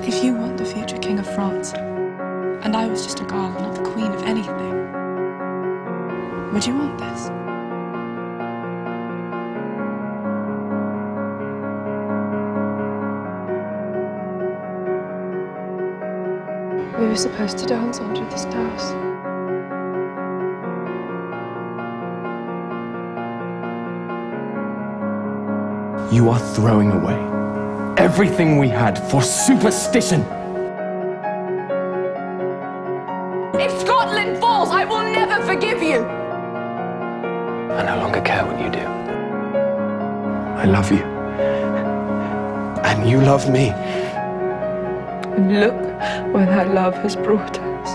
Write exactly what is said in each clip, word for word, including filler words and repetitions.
If you want the future King of France, and I was just a girl, not the queen of anything, would you want this? We were supposed to dance under the stars. You are throwing away everything we had for superstition. If Scotland falls, I will never forgive you. I no longer care what you do. I love you. And you love me. And look where that love has brought us.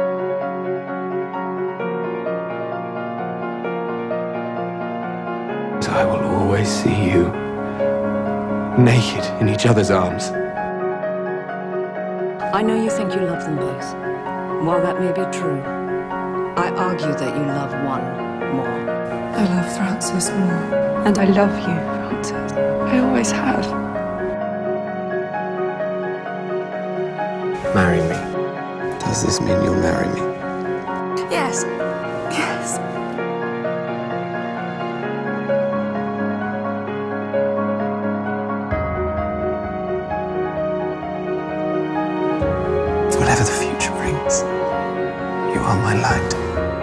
So I will always see you naked in each other's arms. I know you think you love them both. While that may be true, I argue that you love one more. I love Francis more. And I love you, Francis. I always have. Marry me. Does this mean you'll marry me? Yes. Yes. Whatever the future brings, you are my light.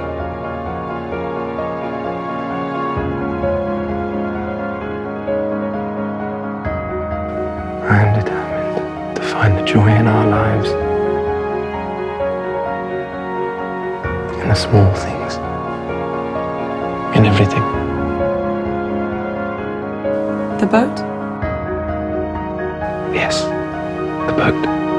I am determined to find the joy in our lives, in the small things, in everything. The boat? Yes, the boat.